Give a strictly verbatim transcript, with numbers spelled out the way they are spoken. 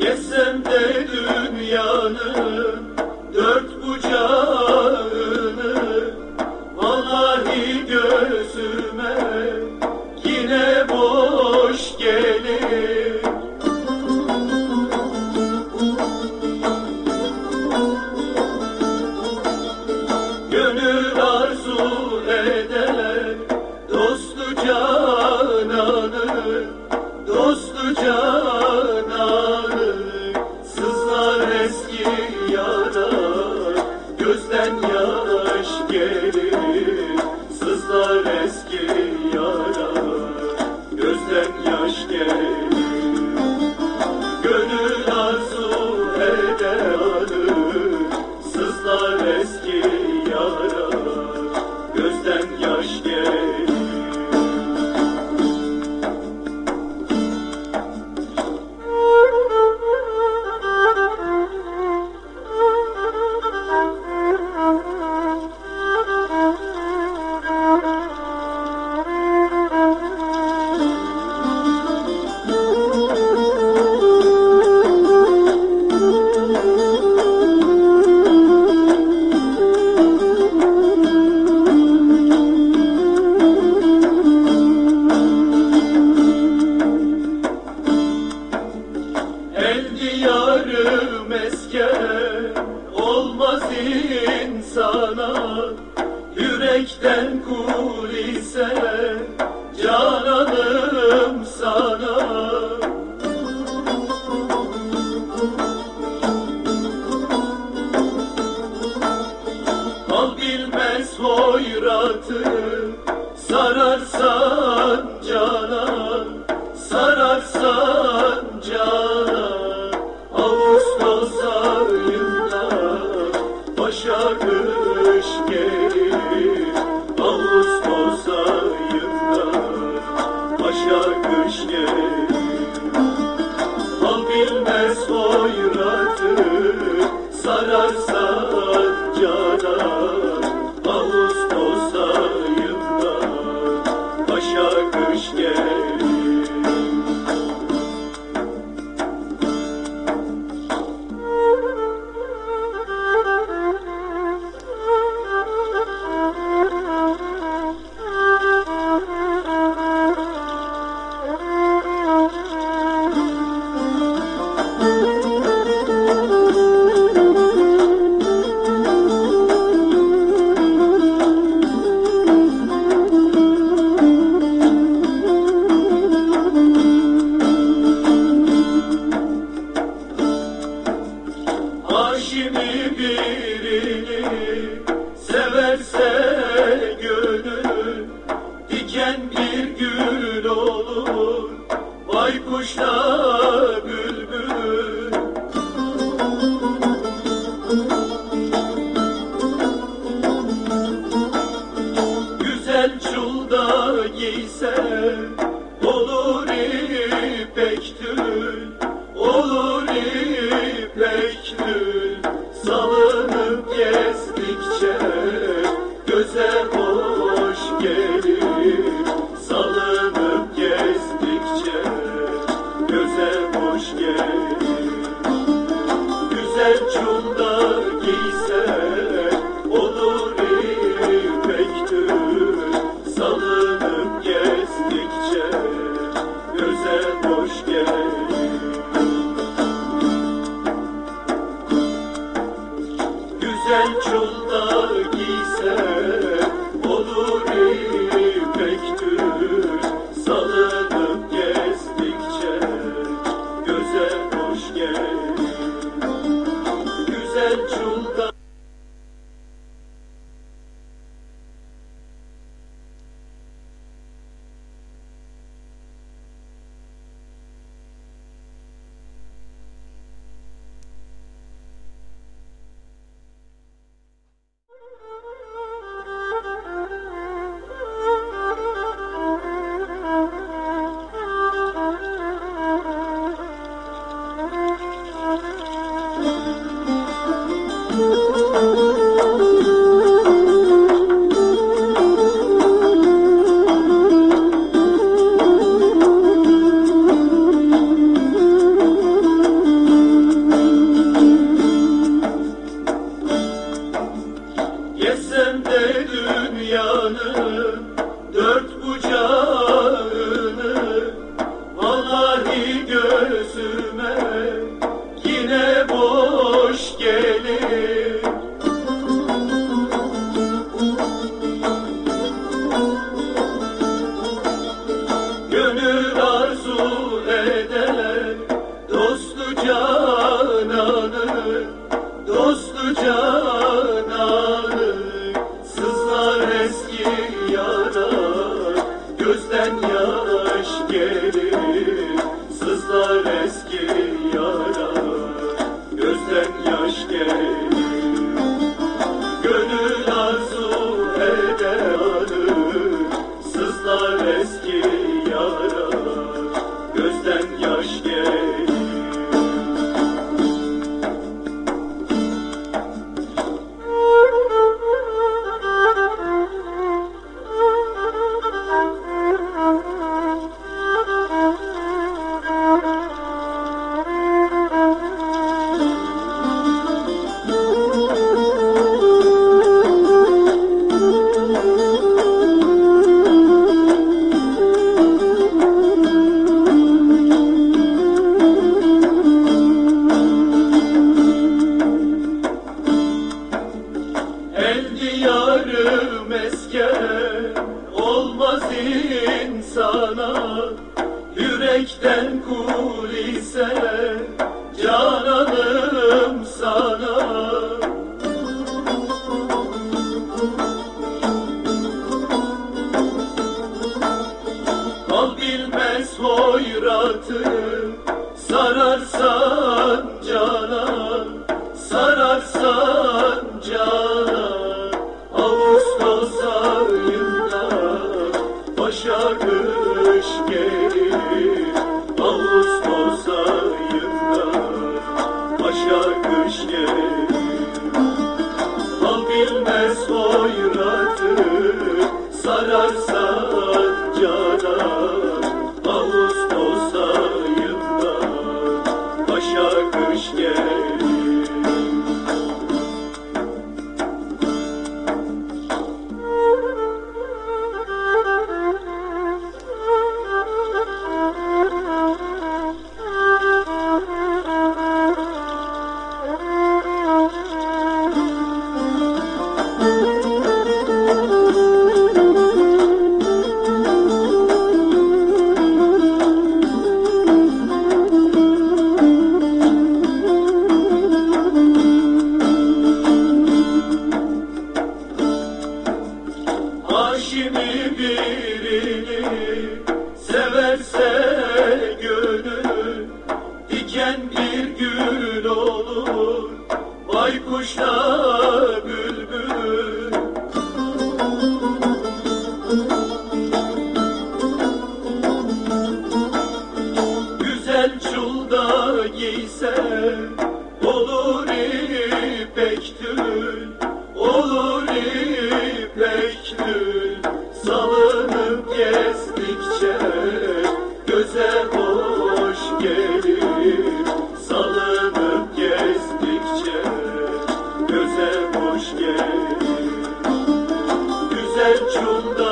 Gezsem de dünyanın dört bucağını, vallahi gözüme yine boş gelir. Gönül arzu eder dostu cananı, dostu cananı. Sızlar eski yara, gözden yaş gelir. Sızlar eski yara, gözden yaş gelir. Gönül arzu eder, sızlar eski yara, gözden yaş gelir. El diyarı mesken olmaz insana, yürekten kul ise cananım sana. Mal bilmez hoyratı, sararsan cana, sararsan cana. Ağustos ayında başa kış gelir. Ağustos ayında başa kış gelir. Mal bilmez hoyratı, sararsan cana. Ağustos ayında başa kış gelir. Aşimi birini severse gönül, diken bir gül olur, baykuşla bülbül. Güzel çulda giyse olur ipek tül, olur ipek tül. Salınıp gezdikçe göze hoş gelir. Salınıp gezdikçe göze hoş gelir. Güzel çulda giyse olur ipek tül. Salınıp gezdikçe göze hoş gelir. Güzel çulda giyse olur ipek tül. Salınıp gezdikçe göze hoş gelir. Güzel çulda. cananım sana. Al bilmez hoyratı, sararsan cana, sararsan cana. Ağustos ayında başa kış gelir, Ağustos ayında başa kış gelir. Al bilmez hoyratı, sararsan cana, Ağustos ayında başa kış gelir. Aşimi birini severse gönül, diken bir gül olur, baykuşla bülbül. Güzel çulda giyse olur ipek tül, olur ipek tül. Salınıp gezdikçe göze hoş gelir, salınıp gezdikçe göze hoş gelir. Güzel çulda